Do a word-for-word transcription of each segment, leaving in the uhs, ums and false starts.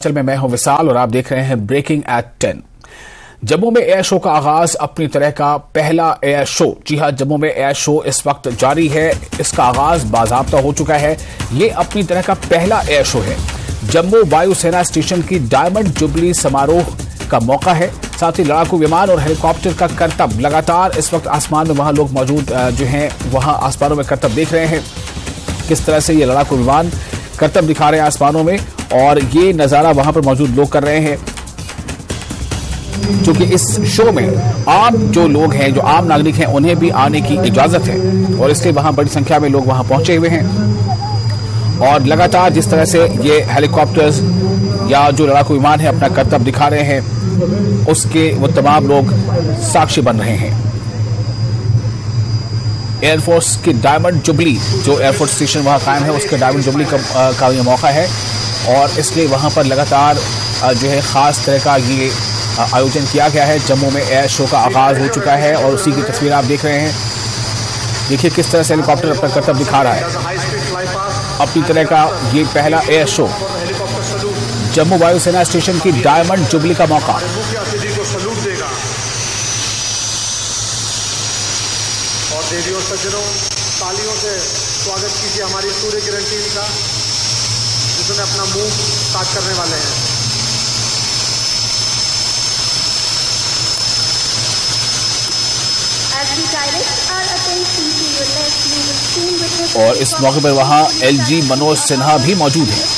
चल में मैं हूं विशाल और आप देख रहे हैं ब्रेकिंग एट टेन। जम्मू में एयर शो का आगाज अपनी तरह का पहला एयर शो। जी हां, जम्मू में एयर शो इस वक्त जारी है। इसका आगाज बाज़ाब्ता हो चुका है। ये अपनी तरह का पहला एयर शो है। जम्मू वायुसेना स्टेशन की डायमंड जुबली समारोह का मौका है। साथ ही लड़ाकू विमान और हेलीकॉप्टर का करतब लगातार इस वक्त आसमान में वहां लोग मौजूद जो हैं वहां आसमानों में करतब देख रहे हैं। किस तरह से ये लड़ाकू विमान करतब दिखा रहे हैं आसमानों में, और ये नजारा वहां पर मौजूद लोग कर रहे हैं। क्योंकि इस शो में आम जो लोग हैं, जो आम नागरिक हैं, उन्हें भी आने की इजाजत है और इसलिए वहां बड़ी संख्या में लोग वहां पहुंचे हुए हैं। और लगातार जिस तरह से ये हेलीकॉप्टर्स या जो लड़ाकू विमान है अपना करतब दिखा रहे हैं, उसके वो तमाम लोग साक्षी बन रहे हैं। एयरफोर्स की डायमंड जुबली, जो एयरफोर्स स्टेशन वहां कायम है, उसके डायमंड जुबली का, का ये मौका है और इसलिए वहां पर लगातार जो है खास तरह का ये आयोजन किया गया है। जम्मू में एयर शो का आगाज हो चुका है और उसी की तस्वीर आप देख रहे हैं। देखिए किस तरह से हेलीकॉप्टर अपना करतब दिखा रहा है। अपनी तरह का ये पहला एयर शो। जम्मू वायुसेना स्टेशन की डायमंड जुबली का मौका। और देवियों सज्जनों, तालियों से स्वागत कीजिए हमारी सूर्य किरण टीम का, जिसमें अपना मुंह साफ करने वाले हैं। और इस मौके पर वहां एलजी मनोज सिन्हा भी मौजूद हैं।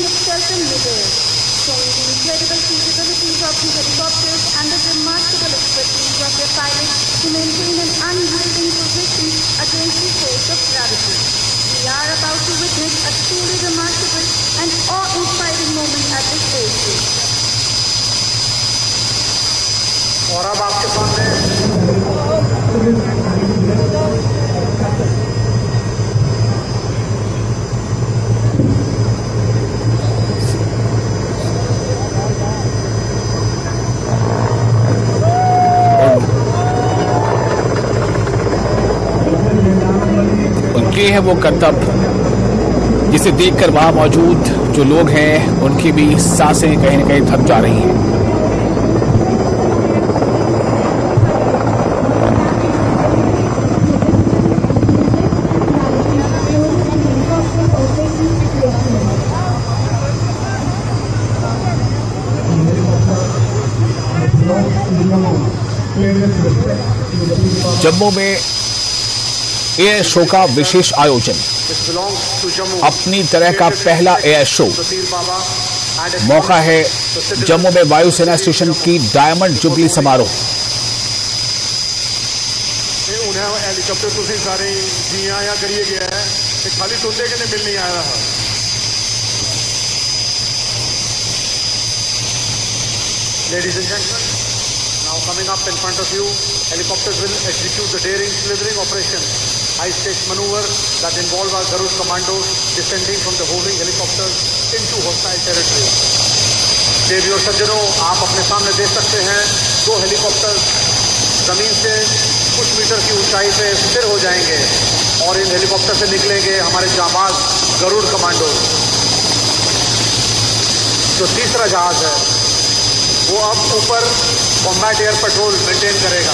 To maintain an unyielding position against the force of gravity. We are about to witness a truly remarkable and awe-inspiring moment at this stage. और अब आपके सामने ये है वो करतब जिसे देखकर वहां मौजूद जो लोग हैं उनकी भी सांसें कहीं न कहीं थक जा रही हैं। जम्मू में एयर शो का विशेष आयोजन, अपनी तरह का पहला एयर शो। मौका है जम्मू में वायुसेना स्टेशन की डायमंड जुबली समारोह। हेलीकॉप्टर तुम सारे जी आया करिए गया है, खाली टुंडे के मिल नहीं आ रहा। Ladies and gentlemen, now coming up in front of you, helicopters will execute the daring, slithering operation, high-stakes maneuver that involve our Garud commandos descending from the hovering helicopters into hostile territory. देवियों और सज्जनों, आप अपने सामने देख सकते हैं दो हेलीकॉप्टर जमीन से कुछ मीटर की ऊंचाई पे स्थिर हो जाएंगे और इन हेलीकॉप्टर से निकलेंगे हमारे जांबाज गरुड़ कमांडो। जो तीसरा जहाज है वो अब ऊपर कॉम्बैट एयर पेट्रोल मेंटेन करेगा।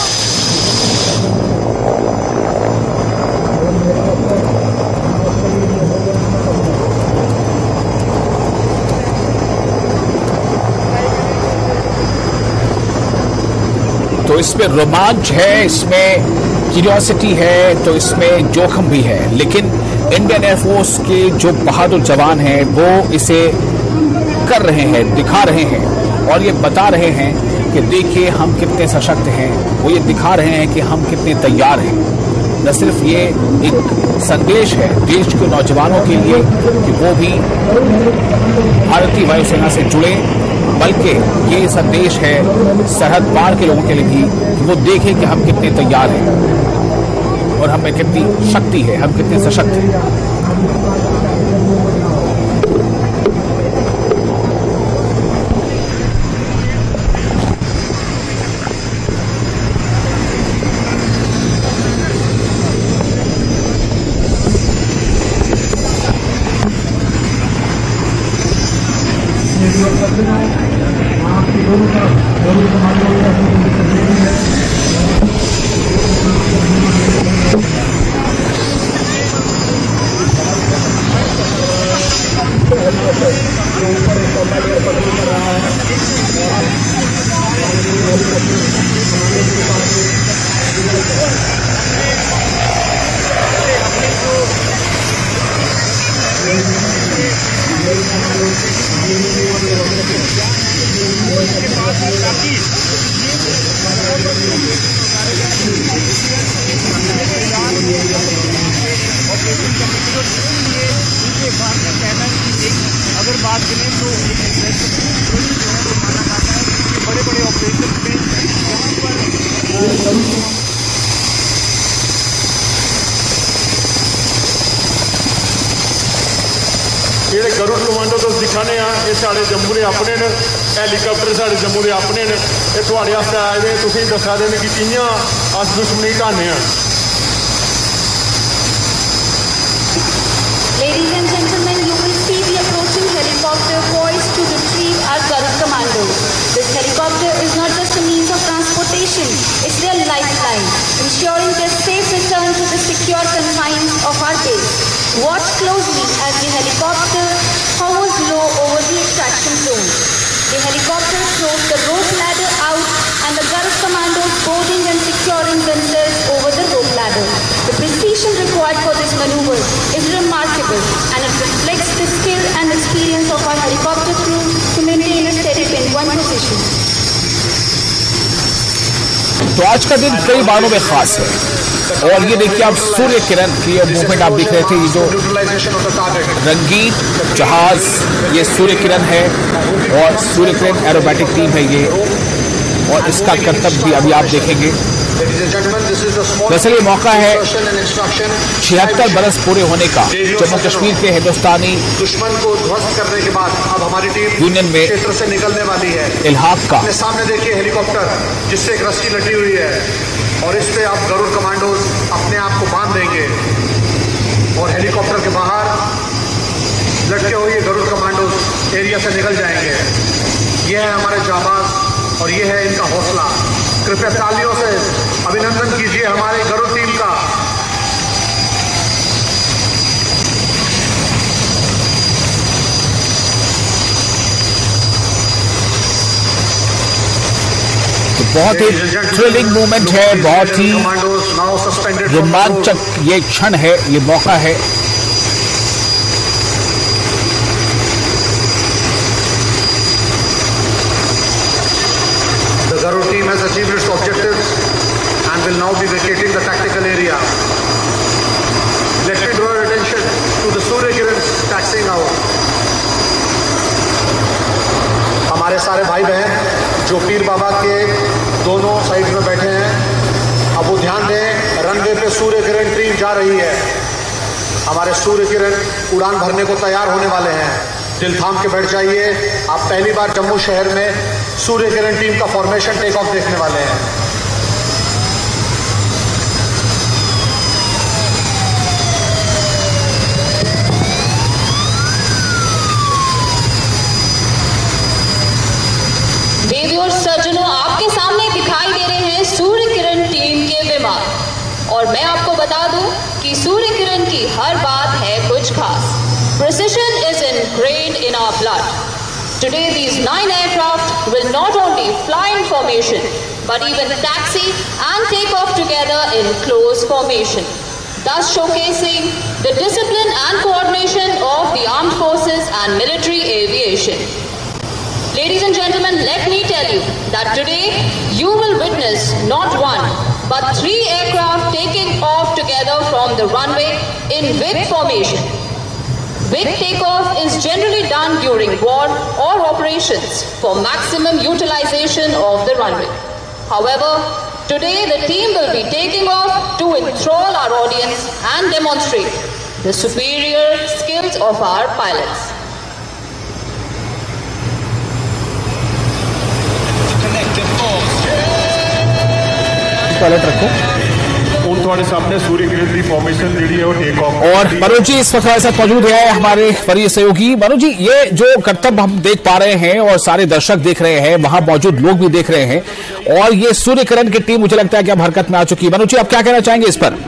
तो इसमें रोमांच है, इसमें क्यूरियोसिटी है, तो इसमें जोखिम भी है। लेकिन इंडियन एयरफोर्स के जो बहादुर जवान हैं वो इसे कर रहे हैं, दिखा रहे हैं और ये बता रहे हैं कि देखिए हम कितने सशक्त हैं। वो ये दिखा रहे हैं कि हम कितने तैयार हैं। न सिर्फ ये एक संदेश है देश के नौजवानों के लिए कि वो भी भारतीय वायुसेना से जुड़े, बल्कि ये संदेश है सरहद पार के लोगों के लिए भी कि वो देखें कि हम कितने तैयार हैं और हमें कितनी शक्ति है, हम कितने सशक्त हैं। और अगर बात करें तो माना जाता है कि बड़े बड़े ऑपरेशन में यहाँ पर ਜਿਹੜੇ ਗਰੁੜ ਕਮਾਂਡੋ ਤੋਂ ਦਿਖਾਣੇ ਆ ਇਹ ਸਾਡੇ ਜੰਮੂ ਦੇ ਆਪਣੇ ਨੇ ਹੈਲੀਕਾਪਟਰ ਸਾਡੇ ਜੰਮੂ ਦੇ ਆਪਣੇ ਨੇ ਇਹ ਤੁਹਾਡੇ ਵਾਸਤੇ ਆਏ ਨੇ ਤੁਸੀਂ ਦੱਸਾ ਦੇਣ ਕਿ ਕਿੰਨੀਆਂ ਅਸ ਦੁਸ਼ਮਣੀ ਢਾਣੇ ਆ Ladies and gentlemen, you will see the approaching helicopter poised to retrieve our Garud commandos. This helicopter is not just a means of transportation, it's their lifeline, ensuring their safe return to the secure confines of our base. Watch closely as the helicopter hovers low over the extraction zone. The helicopter throws the rope ladder out and the Garud commandos boarding and securing themselves over the rope ladder. The precision required for this maneuver is remarkable and it reflects the skill and experience of our helicopter crew to maintain a steady pinpoint position. तो आज का दिन कई बारों में खास है और ये देखिए आप सूर्य किरण की मूवमेंट आप देख रहे थे, ये जो रंगीन जहाज ये सूर्य किरण है और सूर्य किरण एरोबैटिक टीम है ये और इसका कर्तव्य भी अभी आप देखेंगे। दरअसल ये मौका है छिहत्तर बरस पूरे होने का जम्मू कश्मीर के हिंदुस्तानी दुश्मन को ध्वस्त करने के बाद अब हमारी टीम यूनियन में क्षेत्र से निकलने वाली है। इल्हाक का अपने सामने देखिए हेलीकॉप्टर जिससे एक रस्सी लटी हुई है और इस पे आप गरुड़ कमांडोज अपने आप को बांध देंगे और हेलीकॉप्टर के बाहर लटके हुए गरुड़ कमांडोज एरिया से निकल जाएंगे। यह है हमारे जाबाज और ये है इनका हौसला। कृपया तालियों से अभिनंदन कीजिए हमारे गरुड़ टीम का। तो बहुत ही थ्रिलिंग मूवमेंट है, बहुत ही रोमांचक ये क्षण है, ये मौका है। The Garud team has achieved its objectives and will now be vacating the tactical area. Let me draw your attention to the Surya Kirans taxiing out. हमारे सारे भाई बहन जो पीर बाबा के दोनों साइड में बैठे हैं, अब वो ध्यान दें, रनवे पे सूर्य किरण टीम जा रही है। हमारे सूर्य किरण उड़ान भरने को तैयार होने वाले हैं। दिल थाम के बैठ जाइए, आप पहली बार जम्मू शहर में सूर्य किरण टीम का फॉर्मेशन टेक ऑफ देखने वाले हैं। देवी और सज्जनों, आपके सामने दिखाई दे रहे हैं सूर्य किरण टीम के विमान और मैं आपको बता दूं कि सूर्य किरण की हर बात है कुछ खास। Precision is ingrained in our blood. Today these nine aircraft will not only fly in formation but even taxi and take off together in close formation, thus showcasing the discipline and coordination of the armed forces and military aviation. Ladies and gentlemen, let me tell you that today you will witness not one but three aircraft taking off together from the runway in wing formation. Wing takeoff is generally done during war or operations for maximum utilization of the runway. However, today the team will be taking off to enthrall our audience and demonstrate the superior skills of our pilots. ਹੁਣ तुम्हारे सामने सूर्य किरण की formation जी है वो take off. और मनोज जी इस वक्त हमारे साथ मौजूद है हमारे वरीय सहयोगी। मनोज जी, ये जो करतब हम देख पा रहे हैं और सारे दर्शक देख रहे हैं, वहां मौजूद लोग भी देख रहे हैं, और ये सूर्य किरण की टीम मुझे लगता है कि अब हरकत में आ चुकी है। मनोज जी, आप क्या कहना चाहेंगे इस पर?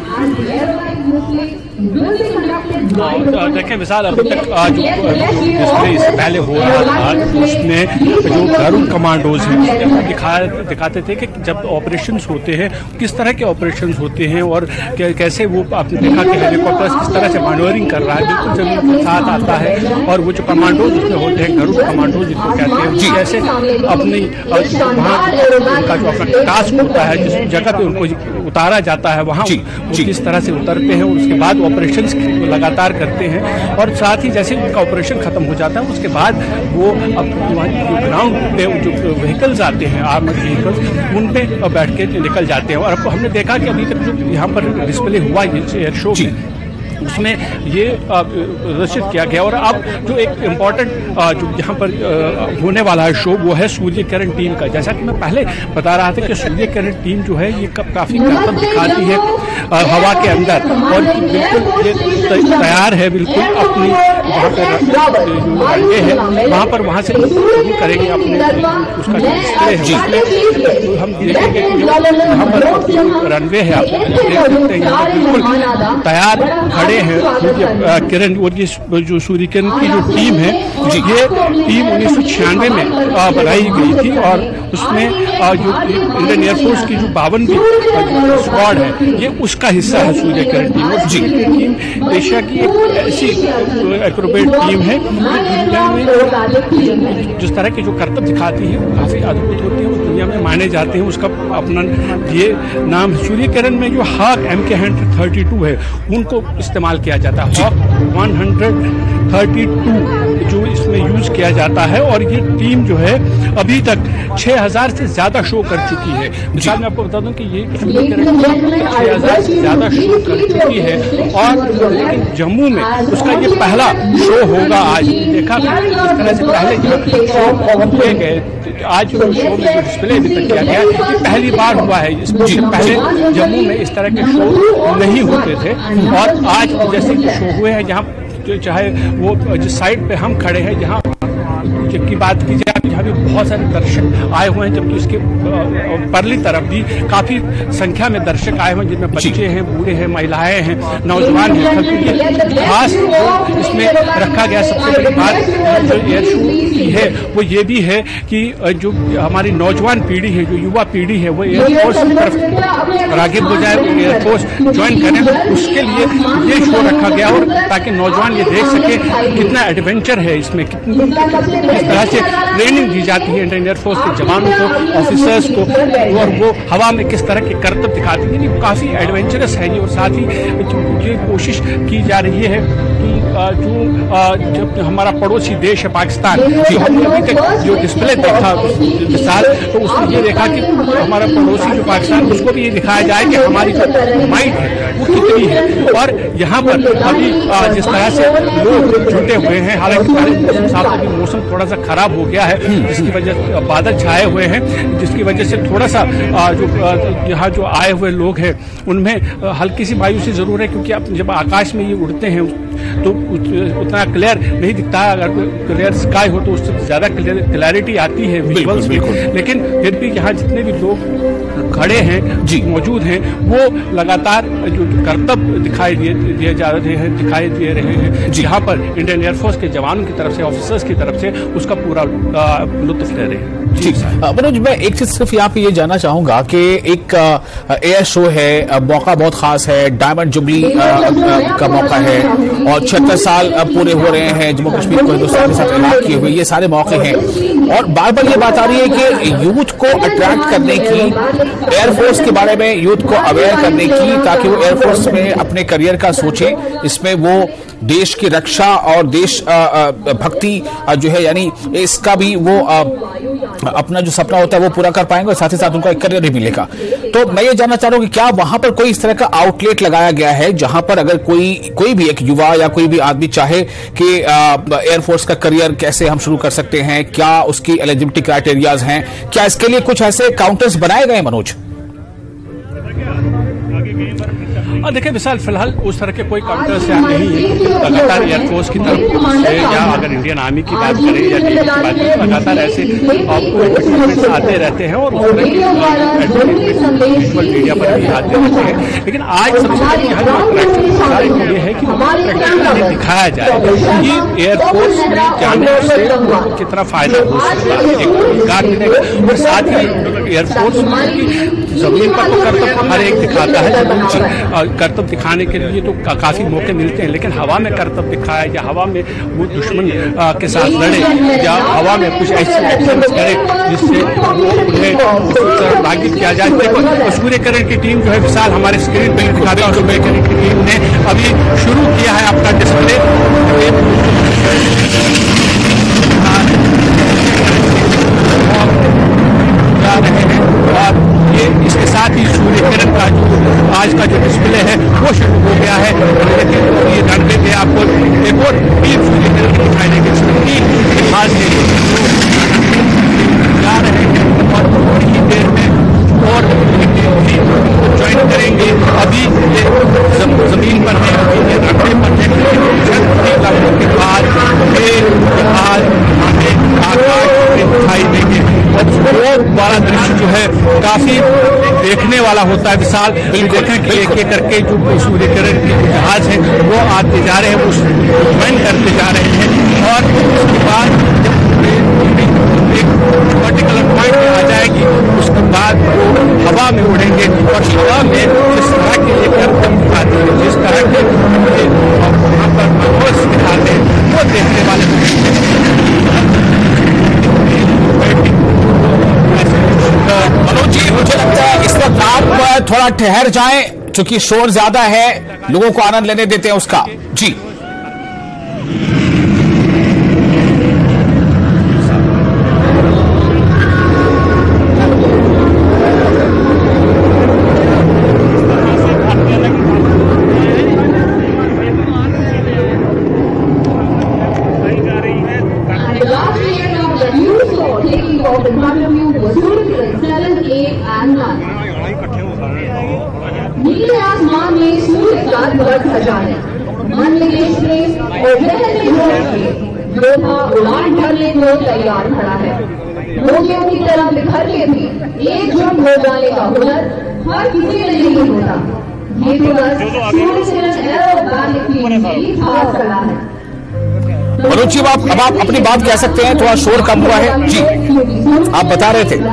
देखिए विशाल, अभी तक आज डिस्प्ले इससे पहले हो रहा था, उसमें जो गरुड़ कमांडोज हैं दिखा दिखाते थे कि जब ऑपरेशंस होते हैं किस तरह के ऑपरेशंस होते हैं और कैसे वो आपने देखा कि हेलीकॉप्टर्स किस तरह से मैन्यूवरिंग कर रहा है, बिल्कुल जमीन के साथ आता है। और वो जो कमांडोज उसमें होते हैं, गरुड़ कमांडोज जिनको कहते हैं, जी कैसे अपनी वहाँ उनका जो अपना टास्क होता है, जिस जगह पे उनको उतारा जाता है वहाँ किस तरह से उतरते हैं और उसके बाद ऑपरेशन लगातार करते हैं। और साथ ही जैसे उनका ऑपरेशन खत्म हो जाता है उसके बाद वो अब जो ग्राउंड पे जो व्हीकल्स आते हैं, आर्मर्ड व्हीकल्स, उन पे बैठ के निकल जाते हैं। और अब हमने देखा कि अभी तक जो यहाँ पर डिस्प्ले हुआ एयर शो उसमें ये प्रदर्शित किया गया। और अब जो एक इम्पॉर्टेंट जो यहाँ पर होने वाला है शो, वो है सूर्य किरण टीम का। जैसा कि मैं पहले बता रहा था कि सूर्य किरण टीम जो है ये काफ़ी करतब दिखाती है हवा के अंदर, और बिल्कुल ये तैयार है बिल्कुल अपनी वहाँ पर ये है वहाँ पर वहाँ से करेंगे अपने उसका जो डिस्प्ले है। तो हम देखेंगे कि यहाँ पर रनवे है, आप देख सकते हैं यहाँ पर बिल्कुल तैयार खड़े हैं किरण। और ये जो सूर्य किरण की जो टीम है, ये टीम उन्नीस सौ छियानवे में बनाई गई थी, और उसमें जो इंडियन एयरफोर्स की जो बावनवीं स्क्वाड है ये उसका हिस्सा है सूर्य किरण टीम। और जी टीम एशिया की एक ऐसी एक्रोबेट टीम है दुनिया में जिस तरह के जो करतब दिखाती है काफी अद्भुत होती है, वो दुनिया में माने जाते हैं। उसका अपना ये नाम सूर्य किरण में जो हाक एम के हंड्रेड थर्टी टू है उनको इस्तेमाल किया जाता है। Hawk one hundred thirty two जो इसमें यूज किया जाता है। और ये टीम जो है अभी तक छह हज़ार से ज्यादा शो कर चुकी है। मिसाल मैं आपको बता दूं कि ये छह हज़ार से ज्यादा शो कर चुकी है, और लेकिन जम्मू में उसका ये पहला शो होगा। आज देखा इस तरह से पहले शो किए गए, आज शो में जो डिस्प्ले अभी तक किया गया ये पहली बार हुआ है। इससे पहले जम्मू में इस तरह के शो नहीं होते थे। और आज जैसे कि शो हुए हैं, जहाँ चाहे वो जिस साइड पे हम खड़े हैं, जहाँ की बात की जाए जहाँ भी बहुत सारे दर्शक आए हुए हैं, जबकि उसके परली तरफ भी काफी संख्या में दर्शक आए हुए हैं, जिनमें बच्चे हैं, बूढ़े हैं, महिलाएं हैं, नौजवान हैं। खास इसमें रखा गया सबसे बड़ी बात जो एयर शो की है वो ये भी है कि जो हमारी नौजवान पीढ़ी है, जो युवा पीढ़ी है, वो एयरफोर्स की तरफ रागिब हो जाए, एयरफोर्स ज्वाइन करें, उसके लिए ये शो रखा गया। और ताकि नौजवान ये देख सके कितना एडवेंचर है इसमें, कितनी किस तरह से ट्रेनिंग दी जाती है इंडियन एयरफोर्स के जवानों को, ऑफिसर्स को, और वो हवा में किस तरह के करतब दिखाते हैं। ये काफ़ी एडवेंचरस है ये। और साथ ही ये कोशिश की जा रही है कि जो जब हमारा पड़ोसी देश है पाकिस्तान, जो हमने अभी तक जो डिस्प्ले देखा मिसाल, तो उसमें ये देखा कि हमारा पड़ोसी जो पाकिस्तान, उसको भी ये दिखाया जाए कि हमारी जो माइंड है वो कितनी है। और यहाँ पर अभी जिस तरह से लोग जुटे हुए हैं, हालांकि मौसम साफ अभी मौसम थोड़ा सा खराब हो गया है, जिसकी वजह से बादल छाए हुए हैं, जिसकी वजह से थोड़ा सा जो यहाँ जो आए हुए लोग हैं उनमें हल्की सी मायूसी जरूर है, क्योंकि आप जब आकाश में ये उड़ते हैं तो उतना क्लियर नहीं दिखता है। अगर क्लियर स्काई हो तो उससे ज्यादा क्लैरिटी आती है विजुअल्स में। लेकिन फिर भी यहाँ जितने भी लोग खड़े हैं, जी मौजूद हैं, वो लगातार जो करतब दिखाई दिए जा रहे हैं दिखाई दे रहे हैं यहाँ पर इंडियन एयरफोर्स के जवानों की तरफ से, ऑफिसर्स की तरफ से, उसका पूरा लुत्फ ले रहे हैं। जी मनोज, मैं एक चीज सिर्फ यहाँ पे ये जानना चाहूंगा कि एक एयर शो है, मौका बहुत खास है, डायमंड जुबली का मौका है, और छिहत्तर साल पूरे हो रहे हैं जम्मू कश्मीर को हिंदुस्तान के साथ इलाक किए हुए, ये सारे मौके हैं। और बार बार ये बात आ रही है कि यूथ को अट्रैक्ट करने की, एयरफोर्स के बारे में यूथ को अवेयर करने की, ताकि वो एयरफोर्स में अपने करियर का सोचें, इसमें वो देश की रक्षा और देश भक्ति जो है, यानी इसका भी वो अपना जो सपना होता है वो पूरा कर पाएंगे, और साथ ही साथ उनको एक करियर भी मिलेगा। तो मैं ये जानना चाह रहा हूँ कि क्या वहां पर कोई इस तरह का आउटलेट लगाया गया है जहां पर अगर कोई कोई भी एक युवा या कोई भी आदमी चाहे कि एयरफोर्स का करियर कैसे हम शुरू कर सकते हैं, क्या उसकी एलिजिबिलिटी क्राइटेरियाज हैं, क्या इसके लिए कुछ ऐसे काउंटर्स बनाए गए मनोज? और देखिए विशाल, फिलहाल उस तरह के कोई काउंटर से नहीं है। लगातार एयरफोर्स की तरफ से, या अगर इंडियन आर्मी की बात करें या नेवी की बात करें, लगातार ऐसे आपको आते रहते हैं और उस तरह की विजुअल मीडिया पर भी आते रहते हैं। लेकिन आज सबसे बड़ी अट्रैक्शन ये है कि प्रैक्टिकली दिखाया जाए कि एयरफोर्स में जाने से कितना फायदा हो सकता है, एक रोजगार मिलेगा। और साथ ही एयरफोर्स जमीन पर तो कर्तव्य हर एक दिखाता है, कर्तव्य दिखाने के लिए तो का, काफी मौके मिलते हैं, लेकिन हवा में कर्तव्य दिखाए या हवा में वो दुश्मन आ, के साथ लड़े या हवा में कुछ ऐसे एक्शन करे जिससे उन्हें भागी किया जाए। देखो सूर्य किरण की टीम जो है विशाल हमारे स्क्रीन पर दिखा रहे हैं, और सूर्य किरण की टीम ने अभी शुरू किया है अपना डिस्प्ले। जा रहे हैं और ये इसके साथ ही सूर्य किरण का जो आज का जो डिस्प्ले है वो शुरू हो गया है। लेकिन ये रनवे पे आपको एक और तीन सूर्य किरण की दिखाई देगी, तीन खास जा रहे हैं और थोड़ी ही देर में और ज्वाइन करेंगे। अभी ये जमीन पर है, अभी ये रनवे पर है, लगने के बाद ये जहाज हमें आकाश में दिखाई देंगे और बहुत बड़ा दृश्य जो है काफी देखने वाला होता है। विशाल देखें कि एक एक करके जो सूर्य किरण के जहाज है वो आते जा रहे हैं, वो ज्वाइन करते जा रहे हैं और उसके बाद जब एक पर्टिकुलर पॉइंट पे आ जाएगी उसके बाद वो हवा में उड़ेंगे और हवा में जिस तरह के ये कर्तव्य दिखाते हैं, जिस तरह के वहाँ पर माहौल दिखाते हैं वो देखने वाले मनोज जी, मुझे लगता है इस वक्त आप थोड़ा ठहर जाएं क्योंकि शोर ज्यादा है, लोगों को आनंद लेने देते हैं उसका। जी नीले आसमान में सूर्य का ध्वज खजाने मन में एक्सप्रेस और योद्धा उड़ान भरने को तैयार खड़ा है। मोतियों की तरह बिखर के भी एकजुट हो जाने का हुनर हर किसी में नहीं होता। ये दिवस सूर्य किरण एरोबैटिक की खास कला है। मनोज जी, आप अब आप अपनी बात कह सकते हैं, थोड़ा शोर कम हुआ है। जी आप बता रहे थे।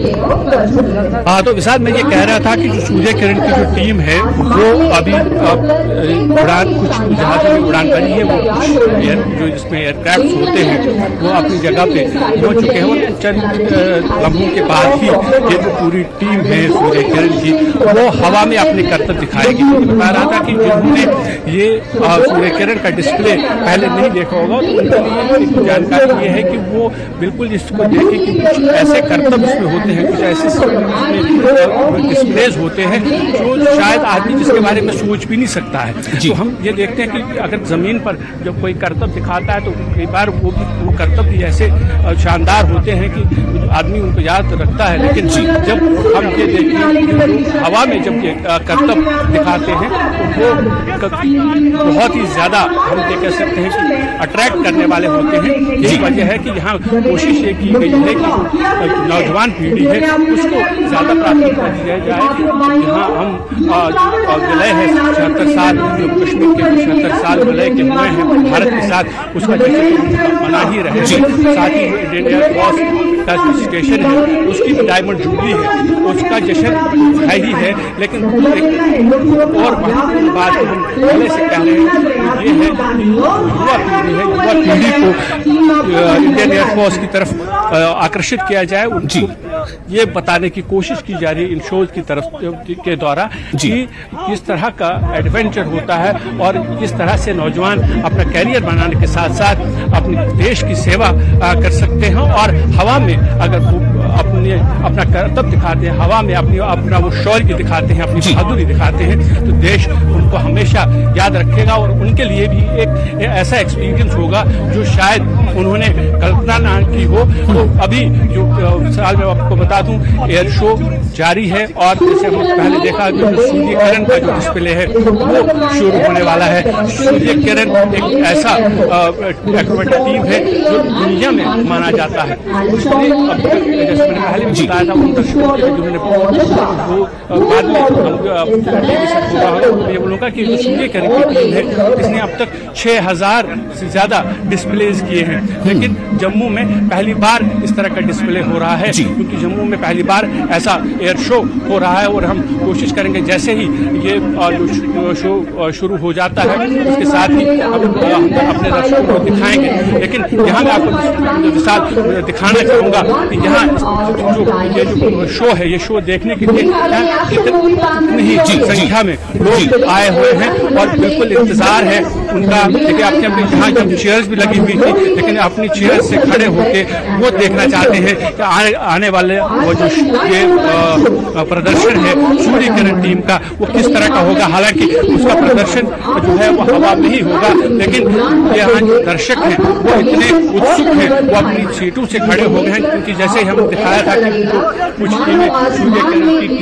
हाँ, तो विशाल मैं ये कह रहा था कि जो सूर्य किरण की जो टीम है वो अभी उड़ान कुछ जहाजों में उड़ान भरी है, वो कुछ जो जिसमें एयरक्राफ्ट होते हैं वो अपनी जगह पे पहुंच चुके हैं और चंद लम्हों के बाद ही ये जो पूरी टीम है सूर्य किरण की वो हवा में अपने कर्तव्य दिखाएगी। बता रहा था कि जिन्होंने ये सूर्य किरण का डिस्प्ले पहले नहीं देखा होगा तो उनके लिए एक जानकारी ये है कि वो बिल्कुल इसको देखें कि कुछ ऐसे कर्तव्य इसमें होते हैं, कुछ ऐसे डिस्प्लेज होते हैं जो शायद आदमी जिसके बारे में सोच भी नहीं सकता है। तो हम ये देखते हैं कि अगर जमीन पर जब कोई कर्तव्य दिखाता है तो कई बार वो भी वो कर्तव्य ऐसे शानदार होते हैं कि आदमी उनको याद रखता है। लेकिन जब हम ये देखते हैं हवा में जब ये कर्तव्य दिखाते हैं तो वो बहुत ही ज्यादा हम ये कह सकते हैं कि अट्रैक्ट करने वाले होते हैं। यही वजह है कि यहाँ कोशिश ये की गई है कि नौजवान पीढ़ी है उसको ज्यादा प्राथमिकता दी जाए। यहाँ हम विलय है छिहत्तर साल जो कश्मीर के छिहत्तर साल विलय के हुए हैं भारत के साथ, उसका जश्न मना ही रहे। साथ ही इंडियन एयरफोर्स का जो स्टेशन है उसकी भी डायमंड जुबली है, उसका जश्न है ही है। लेकिन एक और महत्वपूर्ण बात हम पहले से कह रहे हैं ये है कि युवा पीढ़ी है, युवा पीढ़ी को इंडियन एयरफोर्स की तरफ आकर्षित किया जाए। उनको ये बताने की कोशिश की जा रही है इन शोज की तरफ के द्वारा कि किस तरह का एडवेंचर होता है और किस तरह से नौजवान अपना कैरियर बनाने के साथ साथ अपने देश की सेवा कर सकते हैं। और हवा में अगर अपने अपना करतब दिखाते हैं, हवा में अपनी अपना वो शौर्य दिखाते हैं, अपनी बहादुरी दिखाते हैं, तो देश उनको हमेशा याद रखेगा और उनके लिए भी एक ऐसा एक्सपीरियंस होगा जो शायद उन्होंने कल्पना ना की हो। तो अभी जो साल में आपको बता दूं, एयर शो जारी है और जैसे हमने पहले देखा कि सूर्य किरण का जो डिस्प्ले है वो शुरू होने वाला है। सूर्य किरण एक ऐसा एक्रोबैटिक टीम है जो दुनिया में माना जाता है। उसने अब जैसे मैंने पहले भी बताया था, उन दर्शकों के जिन्होंने वो बाद में ये बोलूँगा कि जो सूर्य किरण की टीम है इसने अब तक छह हजार से ज्यादा डिस्प्लेज किए हैं, लेकिन जम्मू में पहली बार इस तरह का डिस्प्ले हो रहा है, क्योंकि जम्मू में पहली बार ऐसा एयर शो हो रहा है। और हम कोशिश करेंगे जैसे ही ये जो शो शुरू हो जाता है उसके साथ ही हम अपने दर्शकों को दिखाएंगे। लेकिन यहाँ मैं आपको मिसाल दिखाना चाहूँगा कि यहाँ जो ये जो शो है, ये शो देखने के लिए इतनी ही संख्या में लोग आए हुए हैं और बिल्कुल इंतजार है उनका। देखिए आपके अपनी यहाँ जब चेयर्स भी लगी हुई थी, लेकिन अपनी चेयर से खड़े होके वो देखना चाहते हैं कि आने, आने वाले वो जो ये प्रदर्शन है सूर्य किरण टीम का वो किस तरह का होगा। हालांकि उसका प्रदर्शन जो है वो हवा में ही होगा, लेकिन यहाँ जो दर्शक हैं वो इतने उत्सुक हैं, वो अपनी सीटों से खड़े हो गए हैं, क्योंकि जैसे ही हमने दिखाया था कि कुछ टीमें सूर्य किरण की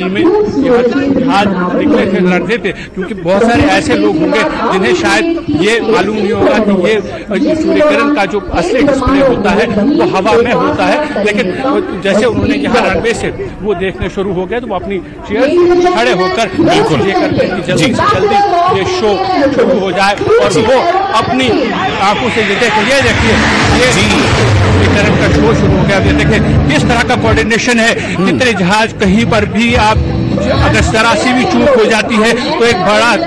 टीमें आज निकले थे लड़ने पे, क्योंकि बहुत सारे ऐसे लोग होंगे जिन्हें शायद ये मालूम नहीं होगा कि ये सूर्य किरण का जो असली डिस्प्ले होता है वो हवा में होता है। लेकिन जैसे उन्होंने यहाँ रनवे से वो देखने शुरू हो गए तो वो अपनी चेयर खड़े होकर ये करते हैं कि जल्दी से जल्दी ये शो शुरू हो जाए और वो अपनी आंखों से ये देखिए ये देखिए ये सूर्य किरण का शो शुरू हो गया। ये देखिए किस तरह का कोऑर्डिनेशन है, कितने जहाज कहीं पर भी आप अगर जरा सी भी चूक हो जाती है तो एक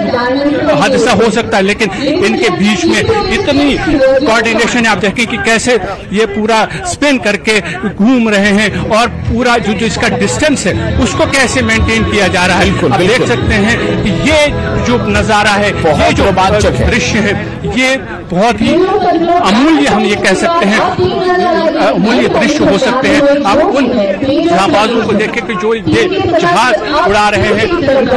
बड़ा हादसा हो सकता है, लेकिन इनके बीच में इतनी कोऑर्डिनेशन है। आप देखें कि कैसे ये पूरा स्पिन करके घूम रहे हैं और पूरा जो जो इसका डिस्टेंस है उसको कैसे मेंटेन किया जा रहा है। आप देख सकते हैं कि ये जो नजारा है, ये जो दृश्य है, ये बहुत ही अमूल्य, हम ये कह सकते हैं अमूल्य दृश्य हो सकते हैं। आप उन जाबाजों को देखें कि जो ये जहाज उड़ा रहे हैं,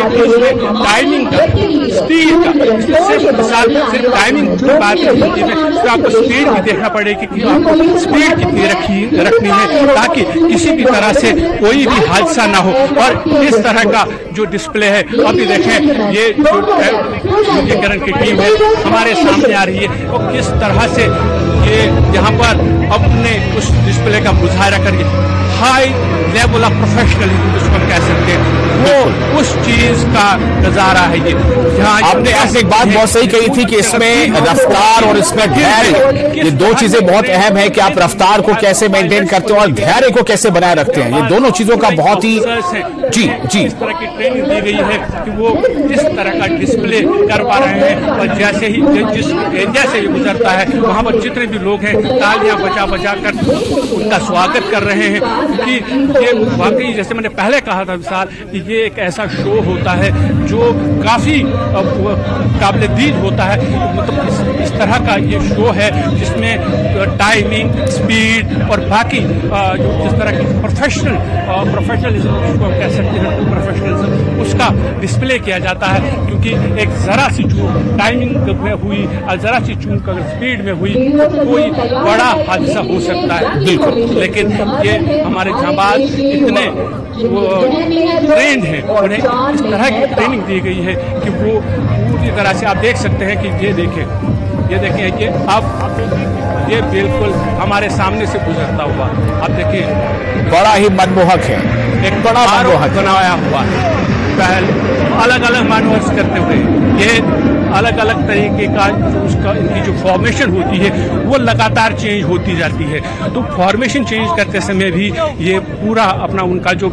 उसमें टाइमिंग का, स्पीड का, सिर्फ मिसाल सिर्फ टाइमिंग की बात नहीं है, तो आपको स्पीड भी देखना पड़ेगी कि आपको स्पीड कितनी रखी रखनी है ताकि किसी भी तरह से कोई भी हादसा ना हो। और इस तरह का जो डिस्प्ले है, अभी देखें ये जो सूर्य किरण की टीम है हमारे सामने आ रही है और किस तरह से ये यहाँ पर अपने उस डिस्प्ले का मुजाहरा करके हाई लेवल ऑफ प्रोफेशनलिज्म जिसको हम कह सकते हैं, वो उस चीज का नजारा है। ये जहाँ आपने ऐसी एक बात बहुत सही कही थी कि इसमें रफ्तार और इसमें धैर्य, ये दो चीजें बहुत अहम है कि आप रफ्तार को कैसे मेंटेन करते हो और धैर्य को कैसे बनाए रखते हैं। ये दोनों चीजों का बहुत ही जी जी इस तरह की ट्रेनिंग दी गई है कि वो इस तरह का डिस्प्ले कर पा रहे हैं। और जैसे ही जिस एरिया से ये गुजरता है वहाँ पर जितने भी लोग हैं तालियां बजा बजा कर उनका स्वागत कर रहे हैं, क्योंकि ये वाकई जैसे मैंने पहले कहा था विशाल कि ये एक ऐसा शो होता है जो काफी काबिल दीद होता है। मतलब इस, इस तरह का ये शो है जिसमें टाइमिंग, स्पीड और बाकी जो जिस तरह की प्रोफेशनल प्रोफेशनलिज्म जिसको कह सकते हैं प्रोफेशनलिज्म, उसका डिस्प्ले किया जाता है। क्योंकि एक जरा सी चूक टाइमिंग में हुई और जरा सी चूक अगर स्पीड में हुई तो कोई बड़ा हादसा हो सकता है, बिल्कुल। लेकिन ये हमारे जाबाज इतने वो ट्रेंड हैं, उन्हें इस तरह की ट्रेनिंग दी गई है कि वो पूरी तरह से आप देख सकते हैं कि ये देखें ये देखें कि आप ये बिल्कुल हमारे सामने से गुजरता हुआ आप देखिए बड़ा ही मनमोहक है, एक बड़ा मनमोहक बनाया हुआ पहले अलग अलग मानवर्स करते हुए ये अलग अलग तरीके का जो उसका इनकी जो फॉर्मेशन होती है वो लगातार चेंज होती जाती है। तो फॉर्मेशन चेंज करते समय भी ये पूरा अपना उनका जो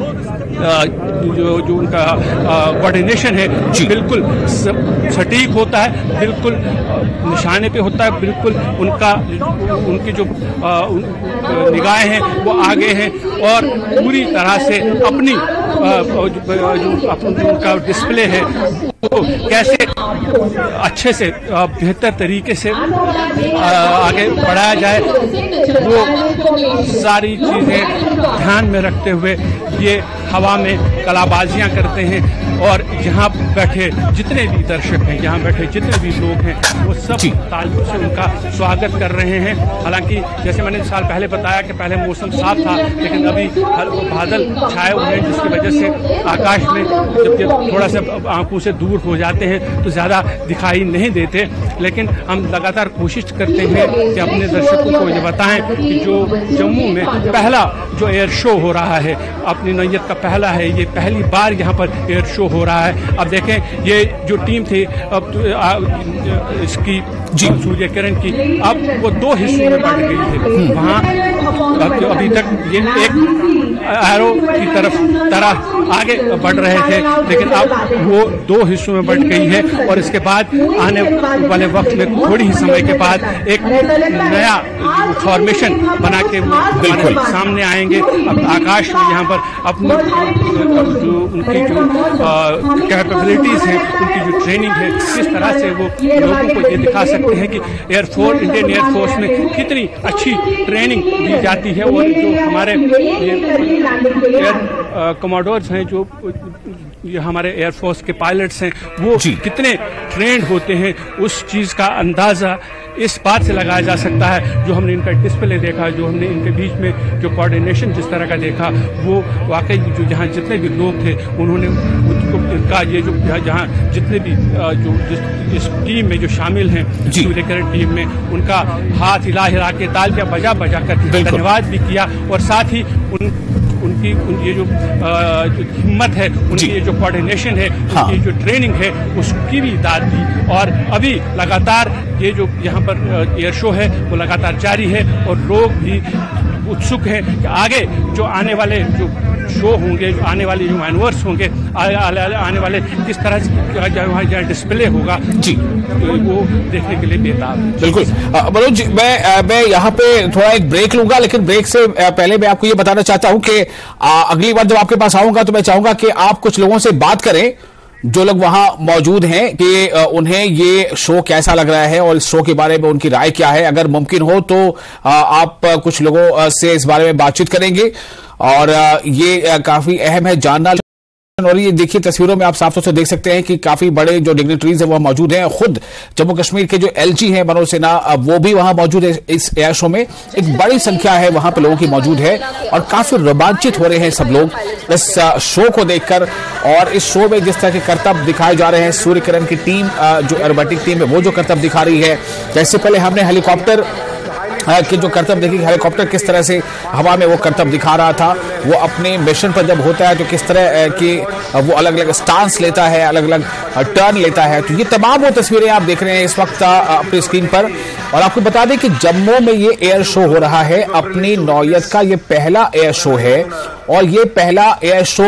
जो जो उनका कोऑर्डिनेशन है बिल्कुल सटीक होता है, बिल्कुल निशाने पे होता है, बिल्कुल उनका उनकी जो निगाहें हैं वो आगे हैं और पूरी तरह से अपनी जो उनका डिस्प्ले है वो कैसे अच्छे से बेहतर तरीके से आगे बढ़ाया जाए, वो सारी चीज़ें ध्यान में रखते हुए ये हवा में कलाबाजियां करते हैं। और यहाँ बैठे जितने भी दर्शक हैं, यहाँ बैठे जितने भी लोग हैं, वो सब तालियों से उनका स्वागत कर रहे हैं। हालांकि जैसे मैंने साल पहले बताया कि पहले मौसम साफ था, लेकिन अभी बादल छाए हुए हैं, जिसकी वजह से आकाश में जब जब थोड़ा सा आंखों से दूर हो जाते हैं तो ज़्यादा दिखाई नहीं देते। लेकिन हम लगातार कोशिश करते हैं कि अपने दर्शकों को ये बताएं कि जो जम्मू में पहला जो एयर शो हो रहा है, अपनी नौयत का पहला है, ये पहली बार यहाँ पर एयर शो हो रहा है। अब देखें, ये जो टीम थी अब इसकी सूर्य किरण की, अब वो दो हिस्सों में बंट गई है। वहाँ अभी तक ये एक एरो की तरफ तरह आगे बढ़ रहे थे, लेकिन अब वो दो हिस्सों में बंट गई है। और इसके बाद आने वाले वक्त में थोड़ी ही समय के बाद एक नया फॉर्मेशन बना के बिल्कुल सामने आएंगे। अब आकाश में यहाँ पर अपनी जो उनकी जो कैपेबिलिटीज हैं, उनकी जो ट्रेनिंग है, किस तरह से वो लोगों को ये दिखा सकते हैं कि एयरफोर्स इंडियन एयरफोर्स में कितनी अच्छी ट्रेनिंग दी जाती है। और जो हमारे एयर कमांडोर्स हैं, जो ये हमारे एयरफोर्स के पायलट्स हैं, वो कितने ट्रेंड होते हैं, उस चीज़ का अंदाज़ा इस बात से लगाया जा सकता है। जो हमने इनका डिस्प्ले देखा, जो हमने इनके बीच में जो कोऑर्डिनेशन जिस तरह का देखा, वो वाकई जो जहाँ जितने भी लोग थे उन्होंने इनका ये जो जहाँ जितने भी जो जिस इस टीम में जो शामिल हैं, सूर्य किरण टीम में, उनका हाथ हिला हिला के तालियां बजा बजा कर धन्यवाद भी किया। और साथ ही उन उनकी उन ये जो, आ, जो हिम्मत है, उनकी ये जो कोऑर्डिनेशन है, हाँ। उनकी जो ट्रेनिंग है, उसकी भी दाद दी। और अभी लगातार ये जो यहाँ पर एयर शो है वो लगातार जारी है, और लोग भी उत्सुक हैं कि आगे जो आने वाले जो शो होंगे, जो आने वाले जो मैनवर्स होंगे, आने वाले किस तरह से वहाँ जहाँ डिस्प्ले होगा जी, वो देखने के लिए बेताब। बिल्कुल मनोज जी, मैं मैं यहाँ पे थोड़ा एक ब्रेक लूंगा, लेकिन ब्रेक से पहले मैं आपको ये बताना चाहता हूँ कि अगली बार जब आपके पास आऊंगा तो मैं चाहूंगा कि आप कुछ लोगों से बात करें जो लोग वहां मौजूद हैं, कि उन्हें ये शो कैसा लग रहा है और इस शो के बारे में उनकी राय क्या है। अगर मुमकिन हो तो आप कुछ लोगों से इस बारे में बातचीत करेंगे, और ये काफी अहम है जानना। और ये देखिए तस्वीरों में आप साफ तौर से देख सकते हैं कि काफी बड़े जो डिग्निटरीज है वो मौजूद हैं। खुद जम्मू कश्मीर के जो एलजी हैं मनोज सिन्हा, वो भी वहां मौजूद है। इस एयर शो में एक बड़ी संख्या है वहां पे लोगों की मौजूद है, और काफी रोमांचित हो रहे हैं सब लोग इस शो को देखकर। और इस शो में जिस तरह के करतब दिखाए जा रहे हैं, सूर्य किरण की टीम जो एरोबेटिक टीम है वो जो करतब दिखा रही है। जैसे पहले हमने हेलीकॉप्टर कि जो करतब देखी, हेलीकॉप्टर किस तरह से हवा में वो करतब दिखा रहा था, वो अपने मिशन पर जब होता है तो किस तरह की वो अलग अलग स्टांस लेता है, अलग अलग टर्न लेता है। तो ये तमाम वो तस्वीरें आप देख रहे हैं इस वक्त अपनी स्क्रीन पर। और आपको बता दें कि जम्मू में ये एयर शो हो रहा है, अपनी नौयत का ये पहला एयर शो है। और ये पहला एयर शो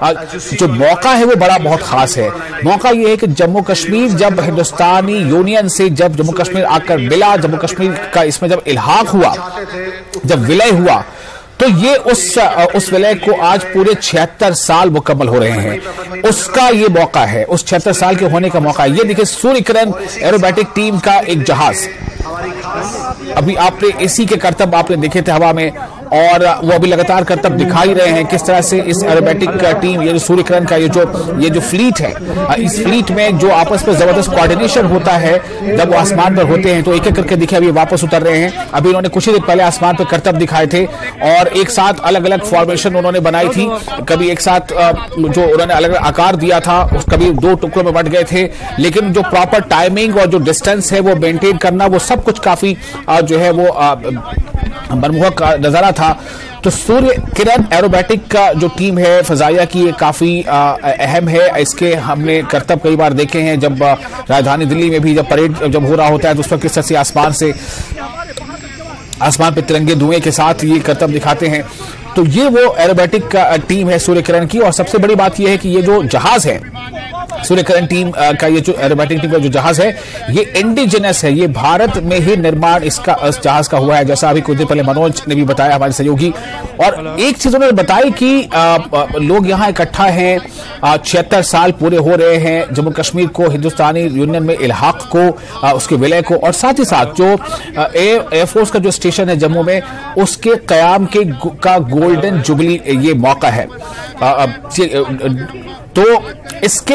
जो मौका है वो बड़ा बहुत खास है। मौका ये है कि जम्मू कश्मीर जब हिंदुस्तानी यूनियन से जब जम्मू कश्मीर आकर मिला, जम्मू कश्मीर का इसमें जब इल्हाक हुआ, जब विलय हुआ, तो ये उस उस विलय को आज पूरे छिहत्तर साल मुकम्मल हो रहे हैं। उसका ये मौका है, उस छिहत्तर साल के होने का मौका है। ये देखिए सूर्य किरण एरोबेटिक टीम का एक जहाज, अभी आपने इसी के करतब आपने देखे थे हवा में, और वो अभी लगातार करतब दिखाई रहे हैं किस तरह से इस एरोबेटिक टीम, ये जो सूर्य किरण का ये जो ये जो फ्लीट है, इस फ्लीट में जो आपस में जबरदस्त कोऑर्डिनेशन होता है जब वो आसमान पर होते हैं। तो एक एक करके दिखे अभी वापस उतर रहे हैं। अभी उन्होंने कुछ ही देर पहले आसमान पर करतब दिखाए थे, और एक साथ अलग अलग फॉर्मेशन उन्होंने बनाई थी। कभी एक साथ जो उन्होंने अलग अलग आकार दिया था, कभी दो टुकड़ों में बंट गए थे, लेकिन जो प्रॉपर टाइमिंग और जो डिस्टेंस है वो मेंटेन करना, वो सब कुछ काफी जो है वो मनमोहक नजारा था। तो सूर्य किरण एरोबेटिक का जो टीम है फजाइया की, ये काफी अहम है। इसके हमने करतब कई बार देखे हैं, जब राजधानी दिल्ली में भी जब परेड जब हो रहा होता है तो उस वक्त किस तरह से आसमान से आसमान पे तिरंगे धुएं के साथ ये करतब दिखाते हैं। तो ये वो एरोबेटिक टीम है सूर्य किरण की। और सबसे बड़ी बात यह है कि ये जो जहाज है सूर्य किरण टीम का, ये जो एरोबेटिक टीम का जो जहाज है, ये इंडिजिनस है, ये भारत में ही निर्माण इसका इस जहाज का हुआ है। जैसा अभी कुछ देर पहले मनोज ने भी बताया, हमारे सहयोगी, और एक चीज उन्होंने बताई कि आ, आ, लोग यहाँ इकट्ठा हैं, छिहत्तर साल पूरे हो रहे हैं जम्मू कश्मीर को हिंदुस्तानी यूनियन में इल्हाक को, आ, उसके विलय को, और साथ ही साथ जो एयरफोर्स का जो स्टेशन है जम्मू में उसके कयाम के का गोल्डन जुबली ये मौका है। आ, आ, तो इसके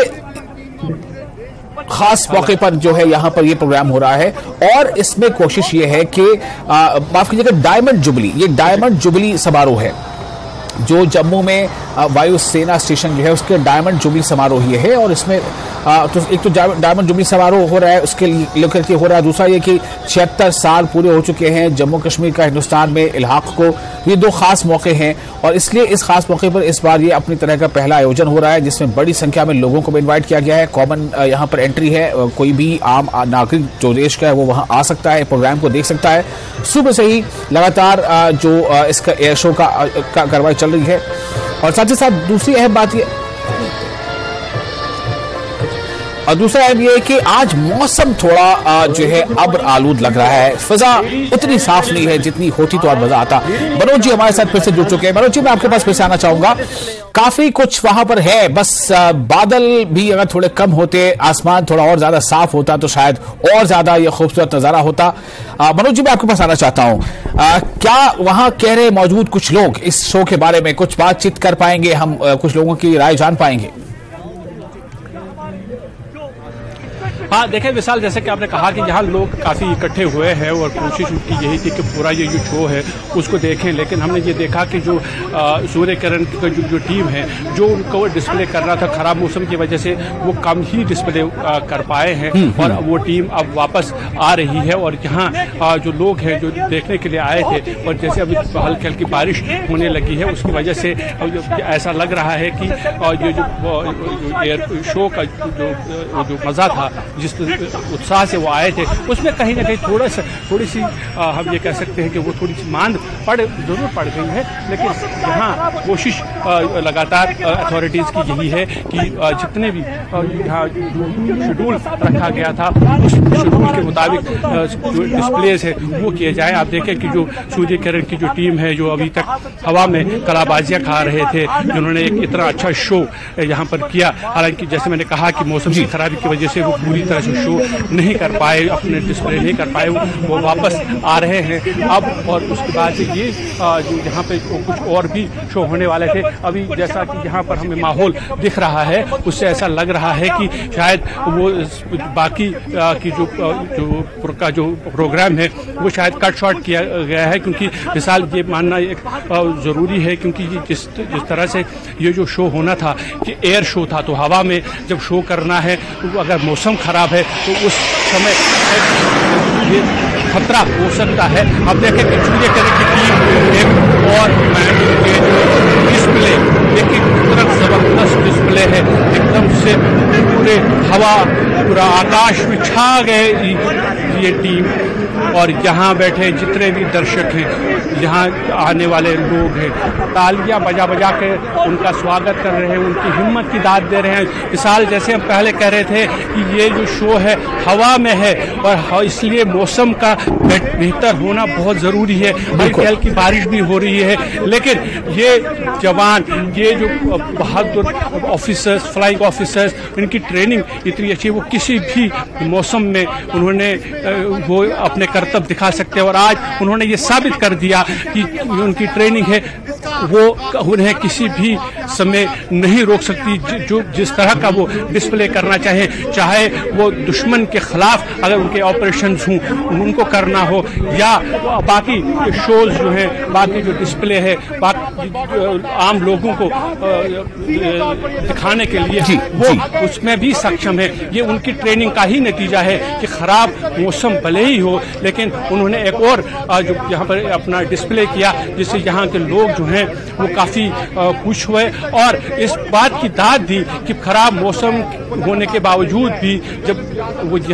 खास मौके पर जो है यहाँ पर ये प्रोग्राम हो रहा है और इसमें कोशिश ये है कि माफ कीजिएगा डायमंड जुबली, ये डायमंड जुबली समारोह है जो जम्मू में वायु सेना स्टेशन जो है उसके डायमंड जुबली समारोह ये है। और इसमें आ, तो एक तो डायमंड जुबली समारोह हो रहा है उसके लेकर के हो रहा है, दूसरा ये कि छिहत्तर साल पूरे हो चुके हैं जम्मू कश्मीर का हिंदुस्तान में इल्हाक को, ये दो खास मौके हैं और इसलिए इस खास मौके पर इस बार ये अपनी तरह का पहला आयोजन हो रहा है जिसमें बड़ी संख्या में लोगों को भी इन्वाइट किया गया है। कॉमन यहाँ पर एंट्री है, कोई भी आम नागरिक जो देश का है वो वहाँ आ सकता है, प्रोग्राम को देख सकता है। सुबह से ही लगातार जो इसका एयर शो का कार्रवाई चल रही है और साथ ही साथ दूसरी अहम बात ये और दूसरा अहम ये है कि आज मौसम थोड़ा जो है अब्र आलूद लग रहा है, फिजा उतनी साफ नहीं है जितनी होती तो और मजा आता। मनोज जी हमारे साथ फिर से जुड़ चुके हैं। मनोज जी मैं आपके पास फिर से आना चाहूंगा, काफी कुछ वहां पर है, बस बादल भी अगर थोड़े कम होते, आसमान थोड़ा और ज्यादा साफ होता तो शायद और ज्यादा ये खूबसूरत नजारा होता। मनोज जी मैं आपके पास आना चाहता हूं, क्या वहां कह रहे मौजूद कुछ लोग इस शो के बारे में कुछ बातचीत कर पाएंगे, हम कुछ लोगों की राय जान पाएंगे? हाँ देखिए विशाल, जैसे कि आपने कहा कि यहाँ लोग काफ़ी इकट्ठे हुए हैं और कोशिश उनकी यही थी कि पूरा ये जो शो है उसको देखें, लेकिन हमने ये देखा कि जो सूर्य किरण की जो, जो टीम है जो उनको डिस्प्ले करना था खराब मौसम की वजह से वो कम ही डिस्प्ले आ, कर पाए हैं और वो टीम अब वापस आ रही है। और यहाँ जो लोग हैं जो देखने के लिए आए थे और जैसे अभी हल्की हल्की बारिश होने लगी है उसकी वजह से ऐसा लग रहा है कि ये जो एयर शो का जो जो मज़ा था, जिस उत्साह से वो आए थे, उसमें कहीं ना कहीं थोड़ा सा थोड़ी सी आ, हम ये कह सकते हैं कि वो थोड़ी सी मांद पड़ जरूर पड़ गई है। लेकिन यहाँ कोशिश आ, लगातार अथॉरिटीज़ की यही है कि आ, जितने भी यहाँ शेड्यूल रखा गया था उस शेड्यूल के मुताबिक जो डिस्प्लेज है वो किए जाए। आप देखें कि जो सूर्य किरण की जो टीम है जो अभी तक हवा में कलाबाजियाँ खा रहे थे, जिन्होंने एक इतना अच्छा शो यहाँ पर किया, हालांकि जैसे मैंने कहा कि मौसम की खराबी की वजह से वो पूरी तरह से शो नहीं कर पाए, अपने डिस्प्ले नहीं कर पाए, वो वापस आ रहे हैं अब। और उसके बाद से ये जो यहाँ पे कुछ और भी शो होने वाले थे, अभी जैसा कि यहाँ पर हमें माहौल दिख रहा है उससे ऐसा लग रहा है कि शायद वो बाकी की जो जो का जो प्रोग्राम है वो शायद कट शॉर्ट किया गया है, क्योंकि मिसाल ये मानना एक ज़रूरी है क्योंकि जिस जिस तरह से ये जो शो होना था कि एयर शो था, तो हवा में जब शो करना है तो अगर मौसम खराब है तो उस समय ये खतरा हो सकता है। अब देखें कि सूर्य किरण की टीम एक और डिस्प्ले, देखिए कितना जबरदस्त डिस्प्ले है, एकदम से पूरे हवा पूरा आकाश में छा गए ये टीम। और यहाँ बैठे जितने भी दर्शक हैं, यहाँ आने वाले लोग हैं, तालियां बजा बजा के उनका स्वागत कर रहे हैं, उनकी हिम्मत की दाद दे रहे हैं। मिसाल जैसे हम पहले कह रहे थे कि ये जो शो है हवा में है और इसलिए मौसम का बेहतर होना बहुत ज़रूरी है, हल्की हल्की बारिश भी हो रही है, लेकिन ये जवान, ये जो बहादुर ऑफिसर्स, फ्लाइंग ऑफिसर्स, इनकी ट्रेनिंग इतनी अच्छी, वो किसी भी मौसम में उन्होंने वो अपने कर्तव्य दिखा सकते हैं। और आज उन्होंने ये साबित कर दिया कि उनकी ट्रेनिंग है वो उन्हें किसी भी समय नहीं रोक सकती, जो जिस तरह का वो डिस्प्ले करना चाहे, चाहे वो दुश्मन के खिलाफ अगर उनके ऑपरेशंस हों उनको करना हो या बाकी शोज जो हैं, बाकी जो डिस्प्ले है बाकी आम लोगों को दिखाने के लिए जी, वो जी। उसमें भी सक्षम है। ये उनकी ट्रेनिंग का ही नतीजा है कि खराब मौसम भले ही हो, लेकिन उन्होंने एक और जो यहाँ पर अपना डिस्प्ले किया जिससे यहाँ के लोग जो हैं वो काफ़ी खुश हुए और इस बात की दाद दी कि खराब मौसम होने के बावजूद भी जब वो यहाँ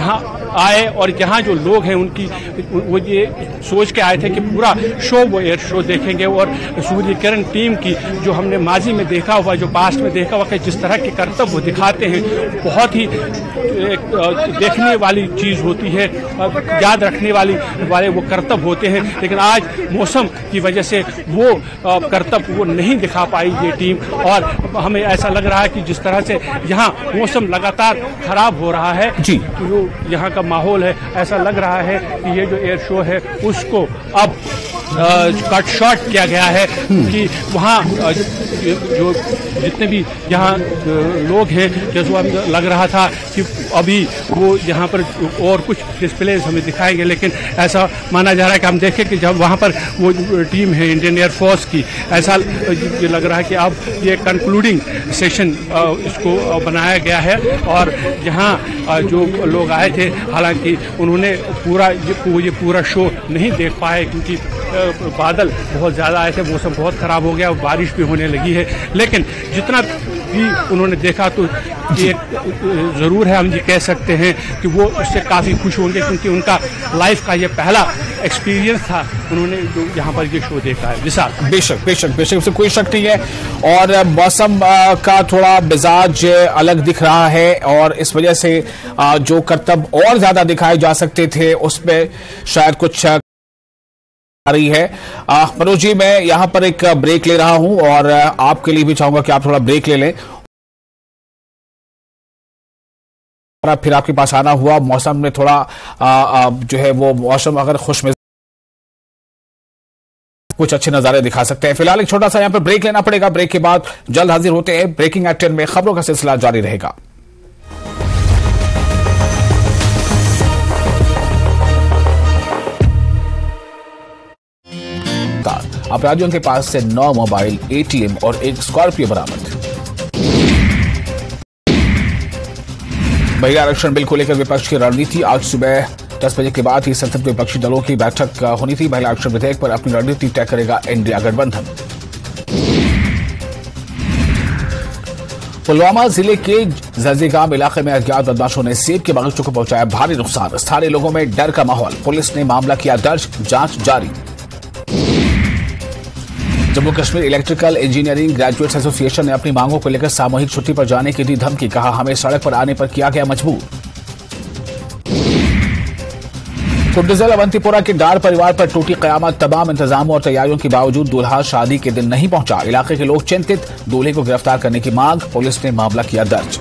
आए और यहाँ जो लोग हैं उनकी वो ये सोच के आए थे कि पूरा शो वो एयर शो देखेंगे और सूर्य किरण टीम की जो हमने माजी में देखा हुआ, जो पास्ट में देखा हुआ कि जिस तरह के कर्तव्य वो दिखाते हैं, बहुत ही एक देखने वाली चीज़ होती है, याद रखने वाली वाले वो कर्तव्य होते हैं। लेकिन आज मौसम की वजह से वो कर्तव्य वो नहीं दिखा पाई ये टीम और हमें ऐसा लग रहा है कि जिस तरह से यहाँ मौसम लगातार खराब हो रहा है जी, जो यहाँ का माहौल है, ऐसा लग रहा है कि ये जो एयर शो है उसको अब कट शॉर्ट किया गया है कि वहाँ जो जितने भी यहाँ लोग हैं, जैसे अभी लग रहा था कि अभी वो यहाँ पर और कुछ डिस्प्लेज हमें दिखाएंगे, लेकिन ऐसा माना जा रहा है कि हम देखें कि जब वहाँ पर वो टीम है इंडियन एयरफोर्स की, ऐसा ये लग रहा है कि अब ये कंक्लूडिंग सेशन इसको बनाया गया है और यहाँ जो लोग आए थे हालांकि उन्होंने पूरा ये, ये पूरा शो नहीं देख पाए क्योंकि बादल बहुत ज़्यादा आए थे, मौसम बहुत ख़राब हो गया, बारिश भी होने लगी है। लेकिन जितना भी उन्होंने देखा तो ये ज़रूर है, हम ये कह सकते हैं कि वो उससे काफ़ी खुश होंगे क्योंकि उनका लाइफ का ये पहला एक्सपीरियंस था, उन्होंने जो यहाँ पर ये शो देखा है। विशाल, बेशक बेशक बेशक उससे कोई शक नहीं है और मौसम का थोड़ा मिजाज अलग दिख रहा है और इस वजह से जो कर्तव्य और ज़्यादा दिखाए जा सकते थे उसमें शायद कुछ आ रही है। मनोज जी, मैं यहां पर एक ब्रेक ले रहा हूं और आपके लिए भी चाहूंगा कि आप थोड़ा ब्रेक ले लें और फिर आपके पास आना हुआ। मौसम में थोड़ा आ, आ, जो है वो मौसम अगर खुश में कुछ अच्छे नजारे दिखा सकते हैं। फिलहाल एक छोटा सा यहां पर ब्रेक लेना पड़ेगा। ब्रेक के बाद जल्द हाजिर होते हैं। ब्रेकिंग एट टेन में खबरों का सिलसिला जारी रहेगा। अपराधियों के पास से नौ मोबाइल, एटीएम और एक स्कॉर्पियो बरामद। महिला आरक्षण बिल को लेकर विपक्ष की रणनीति। आज सुबह दस बजे के बाद ही संसद में विपक्षी दलों की बैठक होनी थी। महिला आरक्षण विधेयक पर अपनी रणनीति तय करेगा इंडिया गठबंधन। पुलवामा जिले के जर्जीगाम इलाके में अज्ञात बदमाशों ने सेब के बागीचों को पहुंचाया भारी नुकसान। स्थानीय लोगों में डर का माहौल। पुलिस ने मामला किया दर्ज, जांच जारी। Jammu Kashmir electrical engineering graduates association ने अपनी मांगों को लेकर सामूहिक छुट्टी पर जाने की दी धमकी। कहा, हमें सड़क पर आने पर किया गया मजबूर। कुंडजल अवंतीपुरा के डार परिवार पर टूटी कयामत। तमाम इंतजामों और तैयारियों के बावजूद दूल्हा शादी के दिन नहीं पहुंचा। इलाके के लोग चिंतित। दूल्हे को गिरफ्तार करने की मांग। पुलिस ने मामला किया दर्ज।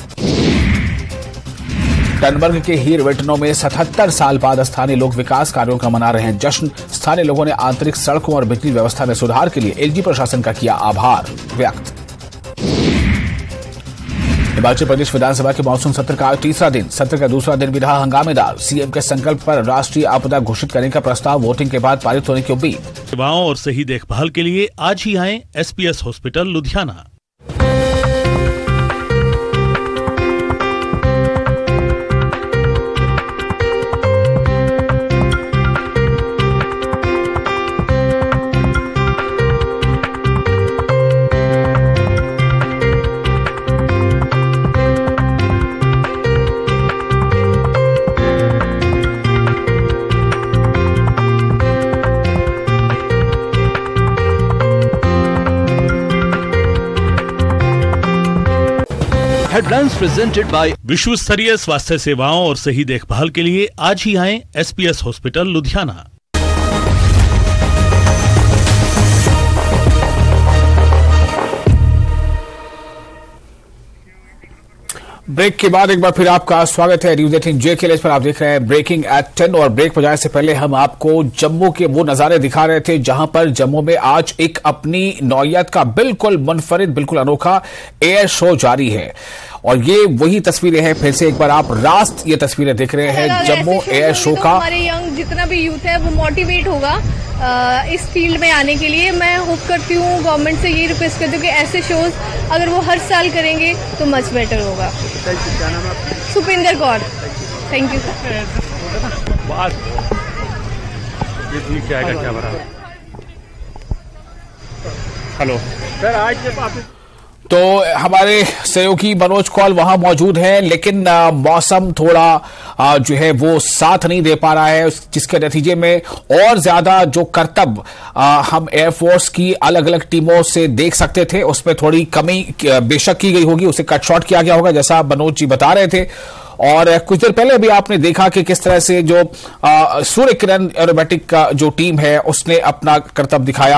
टनबर्ग के हीर वेटनों में सतहत्तर साल बाद स्थानीय लोग विकास कार्यों का मना रहे हैं जश्न। स्थानीय लोगों ने आंतरिक सड़कों और बिजली व्यवस्था में सुधार के लिए एलजी प्रशासन का किया आभार व्यक्त। हिमाचल प्रदेश विधानसभा के मानसून सत्र का आज तीसरा दिन। सत्र का दूसरा दिन भी रहा हंगामेदार। सीएम के संकल्प पर राष्ट्रीय आपदा घोषित करने का प्रस्ताव वोटिंग के बाद पारित होने की उम्मीद। सेवाओं और सही देखभाल के लिए आज ही आएं SPS hospital Ludhiana. Headlines presented by विश्व स्तरीय स्वास्थ्य सेवाओं और सही देखभाल के लिए आज ही आएं एसपीएस हॉस्पिटल लुधियाना। ब्रेक के बाद एक बार फिर आपका स्वागत है न्यूज एटीन जे के लिए। पर आप देख रहे हैं ब्रेकिंग एट टेन और ब्रेक पर जाने से पहले हम आपको जम्मू के वो नजारे दिखा रहे थे जहां पर जम्मू में आज एक अपनी नौयत का बिल्कुल मुनफरिद, बिल्कुल अनोखा एयर शो जारी है और ये वही तस्वीरें हैं। फिर से एक बार आप रास्त ये तस्वीरें देख रहे हैं जम्मू एयर शो का। हमारे यंग जितना भी यूथ है वो मोटिवेट होगा इस फील्ड में आने के लिए। मैं होप करती हूँ, गवर्नमेंट से यही रिक्वेस्ट करती हूँ कि ऐसे शोज अगर वो हर साल करेंगे तो मच बेटर होगा। Supinder Kaur, thank you sir. Hello sir, आज तो हमारे सहयोगी मनोज कौल वहां मौजूद हैं, लेकिन आ, मौसम थोड़ा आ, जो है वो साथ नहीं दे पा रहा है, जिसके नतीजे में और ज्यादा जो करतब हम एयरफोर्स की अलग अलग टीमों से देख सकते थे उसमें थोड़ी कमी बेशक की गई होगी, उसे कट शॉर्ट किया गया होगा जैसा मनोज जी बता रहे थे। और कुछ देर पहले भी आपने देखा कि किस तरह से जो सूर्य किरण एरोबेटिक का जो टीम है उसने अपना करतब दिखाया,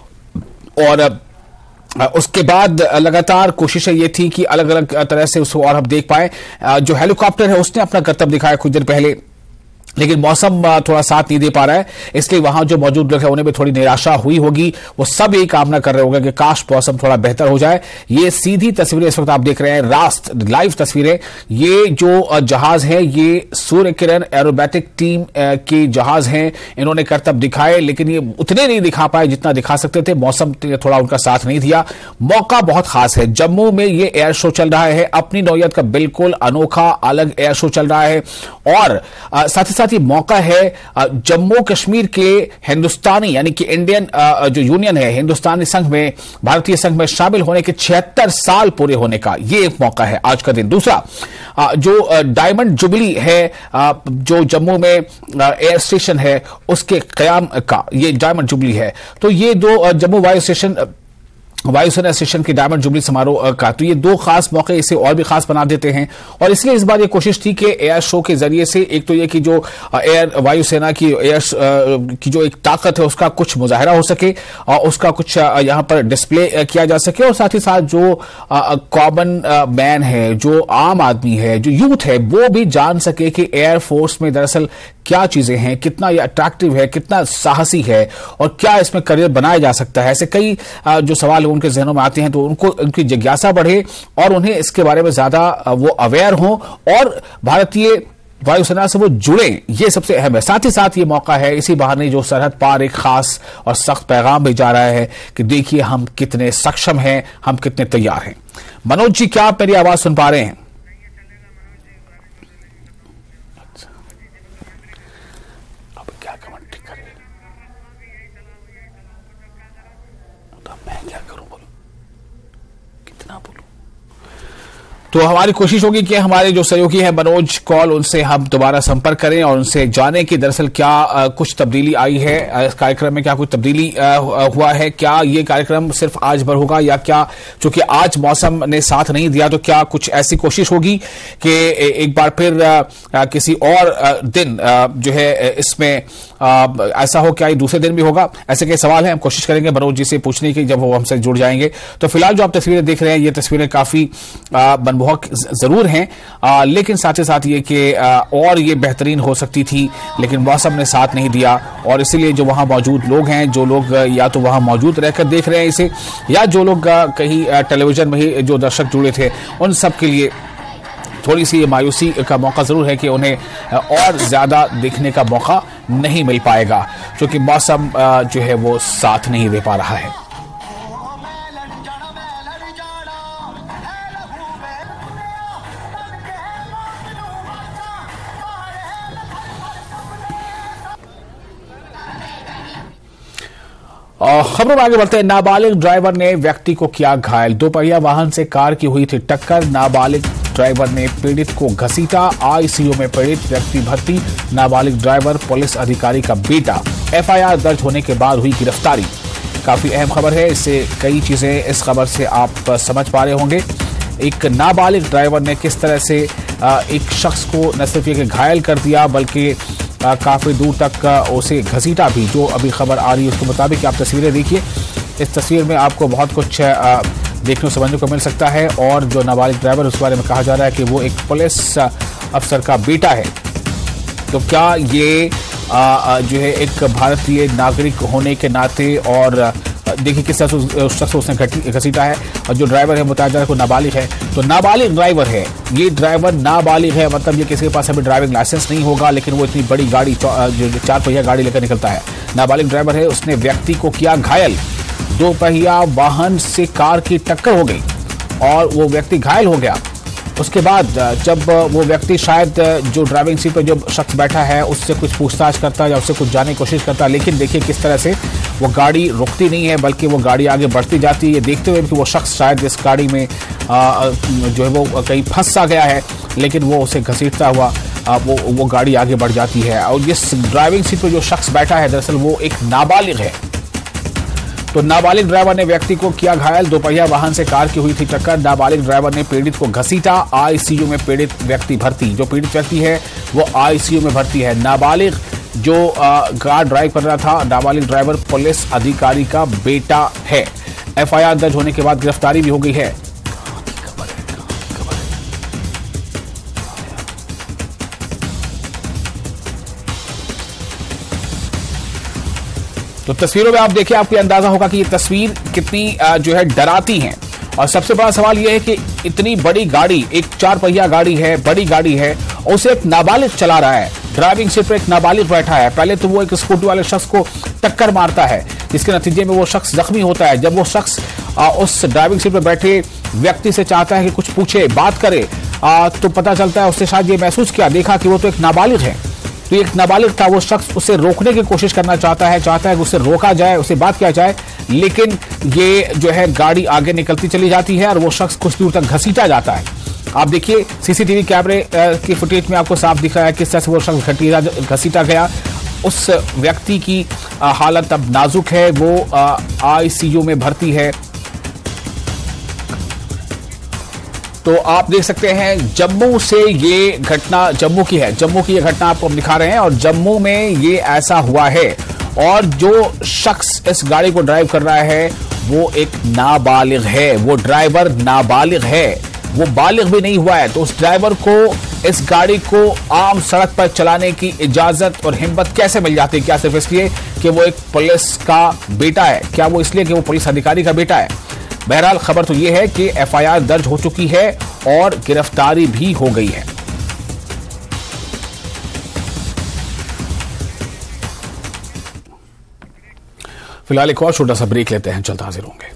और उसके बाद लगातार कोशिशें ये थी कि अलग अलग तरह से उसको और हम देख पाए। जो हेलीकॉप्टर है उसने अपना करतब दिखाया कुछ देर पहले, लेकिन मौसम थोड़ा साथ नहीं दे पा रहा है, इसलिए वहां जो मौजूद लोग हैं उन्हें भी थोड़ी निराशा हुई होगी। वो सब यही कामना कर रहे होंगे कि काश मौसम थोड़ा बेहतर हो जाए। ये सीधी तस्वीरें इस वक्त आप देख रहे हैं, रास्त लाइव तस्वीरें। ये जो जहाज है ये सूर्य किरण एरोबेटिक टीम के जहाज हैं, इन्होंने करतब दिखाए लेकिन ये उतने नहीं दिखा पाए जितना दिखा सकते थे, मौसम थोड़ा उनका साथ नहीं दिया। मौका बहुत खास है, जम्मू में ये एयर शो चल रहा है, अपनी नौयत का बिल्कुल अनोखा अलग एयर शो चल रहा है, और साथ ही साथ ये मौका है जम्मू कश्मीर के हिंदुस्तानी यानी कि इंडियन जो यूनियन है हिंदुस्तानी संघ में, भारतीय संघ में शामिल होने के छिहत्तर साल पूरे होने का ये एक मौका है आज का दिन। दूसरा जो डायमंड जुबली है जो जम्मू में एयर स्टेशन है उसके कयाम का ये डायमंड जुबली है, तो ये दो जम्मू वायु स्टेशन वायुसेना स्टेशन के डायमंड जुबली समारोह का, तो ये दो खास मौके इसे और भी खास बना देते हैं। और इसलिए इस बार ये कोशिश थी कि एयर शो के जरिए से एक तो ये कि जो एयर वायुसेना की एयर की जो एक ताकत है उसका कुछ मुजाहरा हो सके और उसका कुछ यहां पर डिस्प्ले किया जा सके, और साथ ही साथ जो कॉमन मैन है, जो आम आदमी है, जो यूथ है, वो भी जान सके कि एयरफोर्स में दरअसल क्या चीजें हैं, कितना ये अट्रैक्टिव है, कितना साहसी है और क्या इसमें करियर बनाया जा सकता है। ऐसे कई जो सवाल उनके जहनों में आते हैं, तो उनको उनकी जिज्ञासा बढ़े और उन्हें इसके बारे में ज्यादा वो अवेयर हों और भारतीय वायुसेना से वो जुड़े, ये सबसे अहम है। साथ ही साथ ये मौका है, इसी बहाने जो सरहद पार एक खास और सख्त पैगाम भी जा रहा है कि देखिए हम कितने सक्षम हैं, हम कितने तैयार हैं। मनोज जी, क्या आप मेरी आवाज सुन पा रहे हैं? तो हमारी कोशिश होगी कि हमारे जो सहयोगी हैं मनोज कौल, उनसे हम दोबारा संपर्क करें और उनसे जानें कि दरअसल क्या आ, कुछ तब्दीली आई है इस कार्यक्रम में, क्या कुछ तब्दीली आ, हुआ है, क्या ये कार्यक्रम सिर्फ आज भर होगा या क्या चूंकि आज मौसम ने साथ नहीं दिया तो क्या कुछ ऐसी कोशिश होगी कि एक बार फिर आ, आ, किसी और आ, दिन आ, जो है इसमें आ, ऐसा हो, क्या ये दूसरे दिन भी होगा? ऐसे कई सवाल हैं, हम कोशिश करेंगे मनोज जी से पूछने की जब वो हमसे जुड़ जाएंगे। तो फिलहाल जो आप तस्वीरें देख रहे हैं ये तस्वीरें काफी बहुत जरूर हैं, आ, लेकिन साथ ही साथ ये कि और ये बेहतरीन हो सकती थी, लेकिन मौसम ने साथ नहीं दिया और इसीलिए जो वहां मौजूद लोग हैं, जो लोग या तो वहां मौजूद रहकर देख रहे हैं इसे, या जो लोग कहीं टेलीविजन में ही जो दर्शक जुड़े थे, उन सब के लिए थोड़ी सी मायूसी का मौका जरूर है कि उन्हें और ज्यादा देखने का मौका नहीं मिल पाएगा क्योंकि मौसम जो है वो साथ नहीं दे पा रहा है। खबरों में आगे बढ़ते हैं। नाबालिग ड्राइवर ने व्यक्ति को किया घायल, दोपहिया वाहन से कार की हुई थी टक्कर, नाबालिग ड्राइवर ने पीड़ित को घसीटा, आईसीयू में पीड़ित व्यक्ति भर्ती, नाबालिग ड्राइवर पुलिस अधिकारी का बेटा, एफआईआर दर्ज होने के बाद हुई गिरफ्तारी। काफी अहम खबर है, इससे कई चीजें इस खबर से आप समझ पा रहे होंगे। एक नाबालिग ड्राइवर ने किस तरह से एक शख्स को न सिर्फ ये घायल कर दिया बल्कि काफी दूर तक उसे घसीटा भी, जो अभी खबर आ रही है उसके मुताबिक। आप तस्वीरें देखिए, इस तस्वीर में आपको बहुत कुछ देखने समझने को मिल सकता है और जो नाबालिग ड्राइवर उस बारे में कहा जा रहा है कि वो एक पुलिस अफसर का बेटा है। तो क्या ये आ, जो है एक भारतीय नागरिक होने के नाते, और देखिए किस तरह से उस शख्स को उसने घसीटा है, और जो ड्राइवर है बताया जा रहा है नाबालिग है, तो नाबालिग ड्राइवर है, ये ड्राइवर नाबालिग है, मतलब ये किसी के पास अभी ड्राइविंग लाइसेंस नहीं होगा लेकिन वो इतनी बड़ी गाड़ी, जो चार पहिया गाड़ी लेकर निकलता है। नाबालिग ड्राइवर है, उसने व्यक्ति को किया घायल, दो पहिया वाहन से कार की टक्कर हो गई और वो व्यक्ति घायल हो गया। उसके बाद जब वो व्यक्ति शायद जो ड्राइविंग सीट पर जो शख्स बैठा है उससे कुछ पूछताछ करता या उससे कुछ जानने की कोशिश करता, लेकिन देखिए किस तरह से वो गाड़ी रुकती नहीं है बल्कि वो गाड़ी आगे बढ़ती जाती है। ये देखते हुए कि वो शख्स शायद इस गाड़ी में आ, जो है वो कहीं फंस सा गया है, लेकिन वो उसे घसीटता हुआ आ, वो वो गाड़ी आगे बढ़ जाती है। और जिस ड्राइविंग सीट पर जो शख्स बैठा है दरअसल वो एक नाबालिग है। तो नाबालिग ड्राइवर ने व्यक्ति को किया घायल। दोपहिया वाहन से कार की हुई थी टक्कर। नाबालिग ड्राइवर ने पीड़ित को घसीटा। आईसीयू में पीड़ित व्यक्ति भर्ती। जो पीड़ित व्यक्ति है वो आईसीयू में भर्ती है। नाबालिग जो कार ड्राइव कर रहा था, नाबालिग ड्राइवर पुलिस अधिकारी का बेटा है। एफआईआर दर्ज होने के बाद गिरफ्तारी भी हो गई है। तो तस्वीरों में आप देखिए, आपको अंदाजा होगा कि ये तस्वीर कितनी जो है डराती है। और सबसे बड़ा सवाल यह है कि इतनी बड़ी गाड़ी, एक चार पहिया गाड़ी है, बड़ी गाड़ी है, और उसे एक नाबालिग चला रहा है। ड्राइविंग सीट पर एक नाबालिग बैठा है। पहले तो वो एक स्कूटी वाले शख्स को टक्कर मारता है, जिसके नतीजे में वो शख्स जख्मी होता है। जब वो शख्स उस ड्राइविंग सीट पर बैठे व्यक्ति से चाहता है कि कुछ पूछे, बात करे, तो पता चलता है उससे शायद ये महसूस किया, देखा कि वो तो एक नाबालिग है। तो एक नाबालिग था, वो शख्स उसे रोकने की कोशिश करना चाहता है, चाहता है कि उसे रोका जाए, उसे बात किया जाए, लेकिन ये जो है गाड़ी आगे निकलती चली जाती है और वो शख्स कुछ दूर तक घसीटा जाता है। आप देखिए सीसीटीवी कैमरे की फुटेज में आपको साफ दिख रहा है किस तरह से वो शख्स घसीटा गया। उस व्यक्ति की हालत अब नाजुक है, वो आईसीयू में भर्ती है। तो आप देख सकते हैं जम्मू से ये घटना, जम्मू की है, जम्मू की ये घटना आपको हम दिखा रहे हैं और जम्मू में ये ऐसा हुआ है। और जो शख्स इस गाड़ी को ड्राइव कर रहा है वो एक नाबालिग है, वो ड्राइवर नाबालिग है, वो बालिग भी नहीं हुआ है। तो उस ड्राइवर को इस गाड़ी को आम सड़क पर चलाने की इजाजत और हिम्मत कैसे मिल जाती है? क्या सिर्फ इसलिए कि वो एक पुलिस का बेटा है? क्या वो इसलिए कि वो पुलिस अधिकारी का बेटा है? बहरहाल खबर तो यह है कि एफआईआर दर्ज हो चुकी है और गिरफ्तारी भी हो गई है। फिलहाल एक और छोटा सा ब्रेक लेते हैं, जल्द हाजिर होंगे।